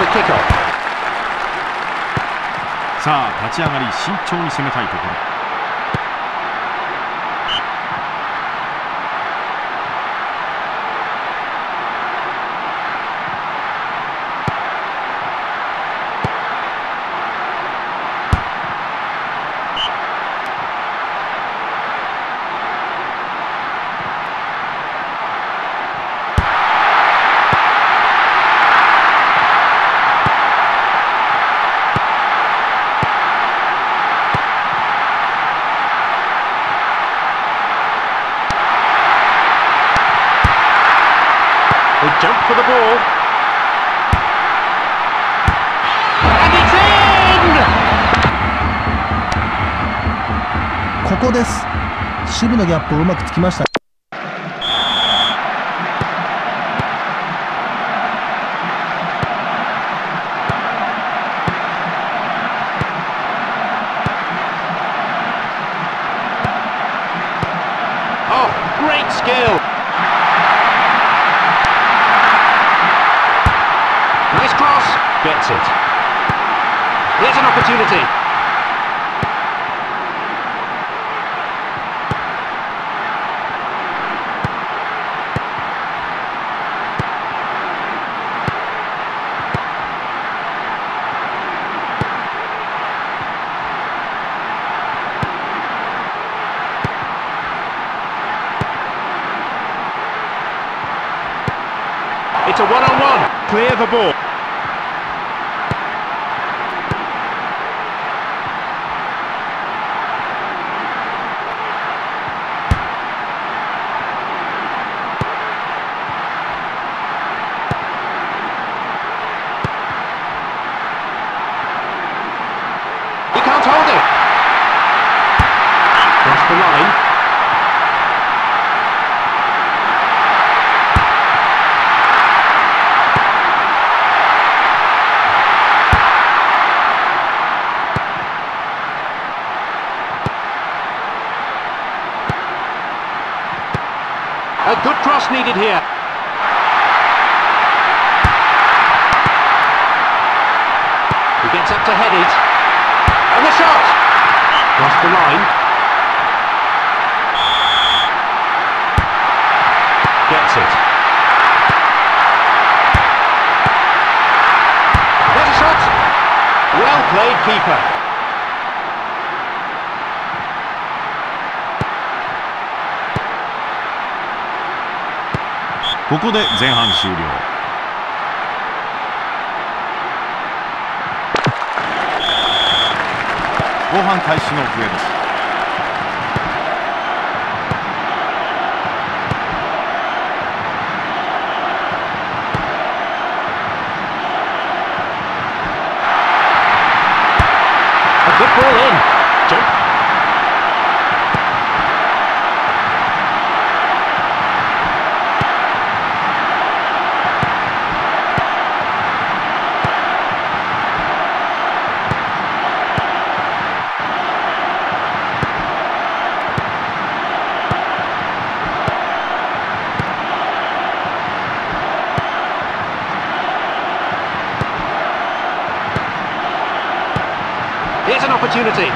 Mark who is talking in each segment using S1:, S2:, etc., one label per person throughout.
S1: kickoff.
S2: さあ立ち上がり慎重に攻めたいところ。
S1: Jump for the ball. And it's in!
S3: ここです。守備のギャップをうまくつきました。
S1: Oh, great skill. Nice cross. Gets it. Here's an opportunity. It's a one-on-one. Clear the ball. He can't hold it. Cross the line. A good cross needed here. He gets up to head it. And the shot! Cross the line. Gets it. There's a shot! Well played, keeper.
S2: ここで前半終了。後半開始の笛です。
S1: A good ball in. Jump. Here's an opportunity.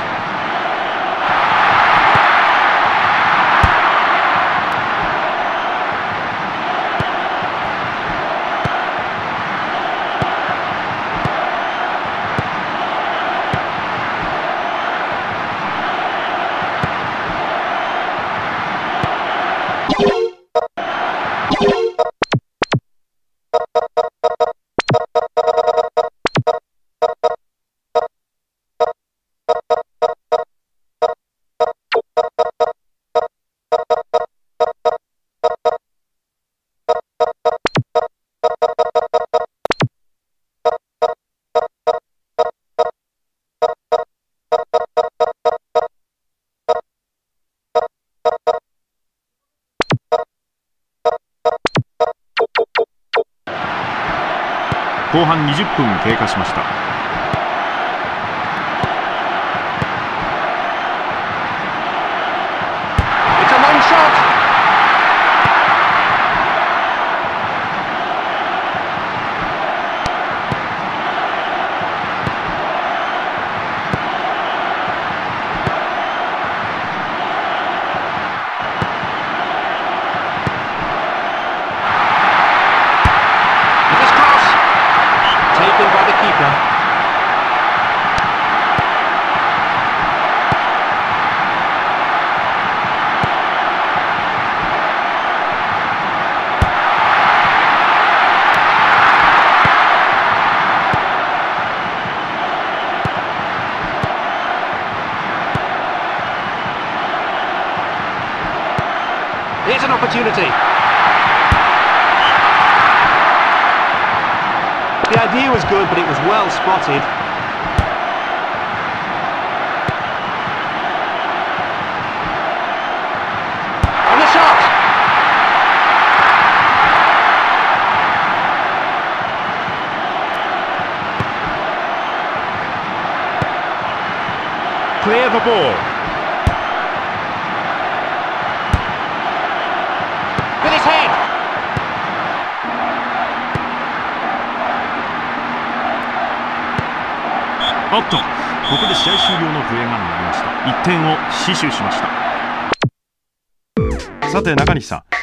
S2: 後半20分経過しました。
S1: It's a long shot. Here's an opportunity. The idea was good, but it was well spotted. And the shot!
S2: Clear the ball.
S1: With his head!
S2: おっと、ここで試合終了の笛が鳴りました。1点を死守しました。さて中西さん、